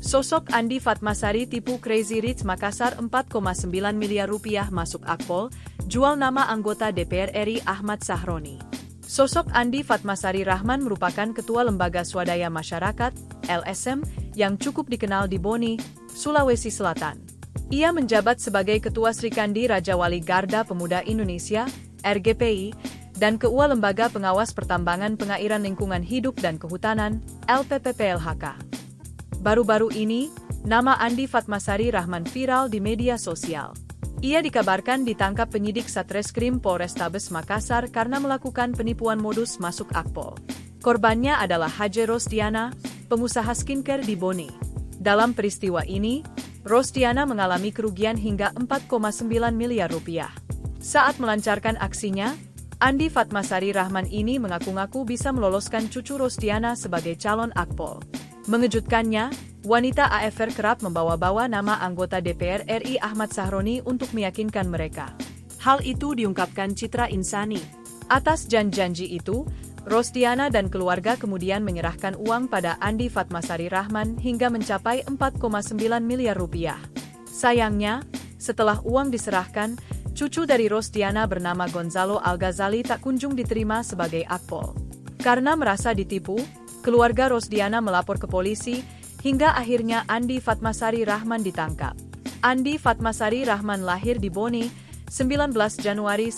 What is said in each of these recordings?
Sosok Andi Fatmasari tipu Crazy Rich Makassar 4,9 miliar rupiah masuk akpol, jual nama anggota DPR RI Ahmad Sahroni. Sosok Andi Fatmasari Rahman merupakan Ketua Lembaga Swadaya Masyarakat, LSM, yang cukup dikenal di Boni, Sulawesi Selatan. Ia menjabat sebagai Ketua Srikandi Raja Wali Garda Pemuda Indonesia, RGPI, dan Ketua Lembaga Pengawas Pertambangan Pengairan Lingkungan Hidup dan Kehutanan, LPPPLHK. Baru-baru ini, nama Andi Fatmasari Rahman viral di media sosial. Ia dikabarkan ditangkap penyidik Satreskrim Polrestabes Makassar karena melakukan penipuan modus masuk akpol. Korbannya adalah Haje Rosdiana, pengusaha skincare di Boni. Dalam peristiwa ini, Rosdiana mengalami kerugian hingga 4,9 miliar rupiah. Saat melancarkan aksinya, Andi Fatmasari Rahman ini mengaku-ngaku bisa meloloskan cucu Rosdiana sebagai calon akpol. Mengejutkannya, wanita AFR kerap membawa-bawa nama anggota DPR RI Ahmad Sahroni untuk meyakinkan mereka. Hal itu diungkapkan Citra Insani. Atas janji itu, Rosdiana dan keluarga kemudian menyerahkan uang pada Andi Fatmasari Rahman hingga mencapai 4,9 miliar rupiah. Sayangnya, setelah uang diserahkan, cucu dari Rosdiana bernama Gonzalo Al-Ghazali tak kunjung diterima sebagai akpol. Karena merasa ditipu, keluarga Rosdiana melapor ke polisi, hingga akhirnya Andi Fatmasari Rahman ditangkap. Andi Fatmasari Rahman lahir di Boni, 19 Januari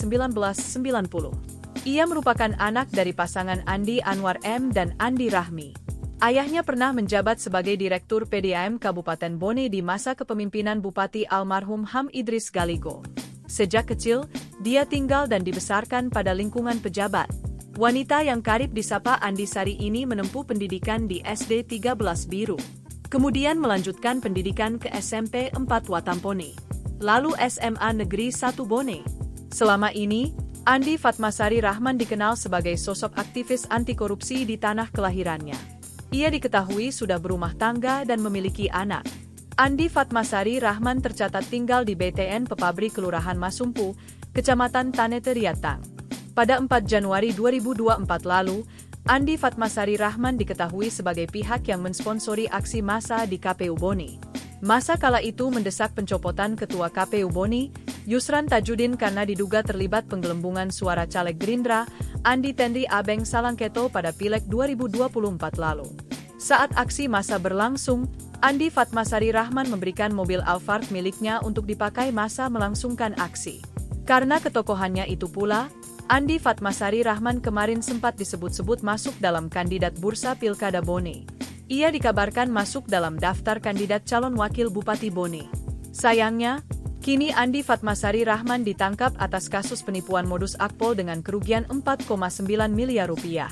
1990. Ia merupakan anak dari pasangan Andi Anwar M. dan Andi Rahmi. Ayahnya pernah menjabat sebagai Direktur PDAM Kabupaten Boni di masa kepemimpinan Bupati almarhum Ham Idris Galigo. Sejak kecil, dia tinggal dan dibesarkan pada lingkungan pejabat. Wanita yang karib disapa Andi Sari ini menempuh pendidikan di SD 13 Biru. Kemudian melanjutkan pendidikan ke SMP 4 Watampone. Lalu SMA Negeri 1 Bone. Selama ini, Andi Fatmasari Rahman dikenal sebagai sosok aktivis anti korupsi di tanah kelahirannya. Ia diketahui sudah berumah tangga dan memiliki anak. Andi Fatmasari Rahman tercatat tinggal di BTN Pepabri Kelurahan Masumpu, Kecamatan Tanete Riatang. Pada 4 Januari 2024 lalu, Andi Fatmasari Rahman diketahui sebagai pihak yang mensponsori aksi massa di KPU Boni. Massa kala itu mendesak pencopotan Ketua KPU Boni, Yusran Tajudin karena diduga terlibat penggelembungan suara caleg Gerindra, Andi Tenri Abeng Salangketo pada Pileg 2024 lalu. Saat aksi massa berlangsung, Andi Fatmasari Rahman memberikan mobil Alphard miliknya untuk dipakai massa melangsungkan aksi. Karena ketokohannya itu pula, Andi Fatmasari Rahman kemarin sempat disebut-sebut masuk dalam kandidat bursa Pilkada Bone. Ia dikabarkan masuk dalam daftar kandidat calon wakil Bupati Bone. Sayangnya, kini Andi Fatmasari Rahman ditangkap atas kasus penipuan modus akpol dengan kerugian 4,9 miliar rupiah.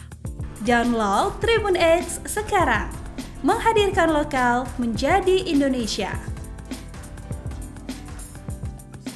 Download Tribun X sekarang, menghadirkan lokal menjadi Indonesia.